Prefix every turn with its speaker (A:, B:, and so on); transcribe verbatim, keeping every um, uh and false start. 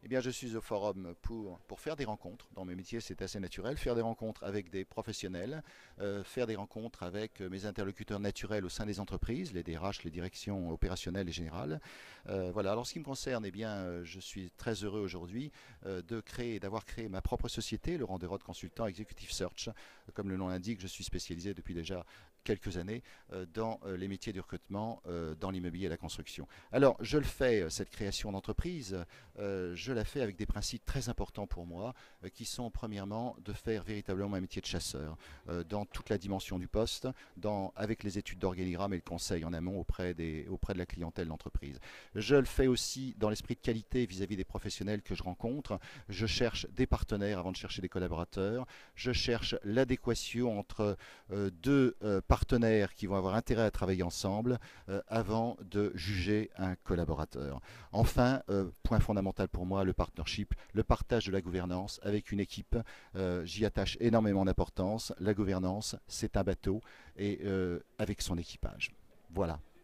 A: Eh bien, je suis au forum pour, pour faire des rencontres. Dans mes métiers, c'est assez naturel. Faire des rencontres avec des professionnels, euh, faire des rencontres avec mes interlocuteurs naturels au sein des entreprises, les D R H, les directions opérationnelles et générales. Euh, voilà. Alors, ce qui me concerne, eh bien, euh, je suis très heureux aujourd'hui euh, de créer, d'avoir créé ma propre société, le Randerod Consultant Executive Search. Comme le nom l'indique, je suis spécialisé depuis déjà quelques années euh, dans euh, les métiers du recrutement, euh, dans l'immobilier et la construction. Alors, je le fais, euh, cette création d'entreprise, euh, je la fais avec des principes très importants pour moi, euh, qui sont premièrement de faire véritablement un métier de chasseur, euh, dans toute la dimension du poste, dans, avec les études d'organigramme et le conseil en amont auprès, des, auprès de la clientèle d'entreprise. Je le fais aussi dans l'esprit de qualité vis-à-vis des professionnels que je rencontre. Je cherche des partenaires avant de chercher des collaborateurs. Je cherche l'adéquation entre euh, deux euh, partenaires qui vont avoir intérêt à travailler ensemble euh, avant de juger un collaborateur. Enfin, euh, point fondamental pour moi, le partnership, le partage de la gouvernance avec une équipe. Euh, J'y attache énormément d'importance. La gouvernance, c'est un bateau et euh, avec son équipage. Voilà.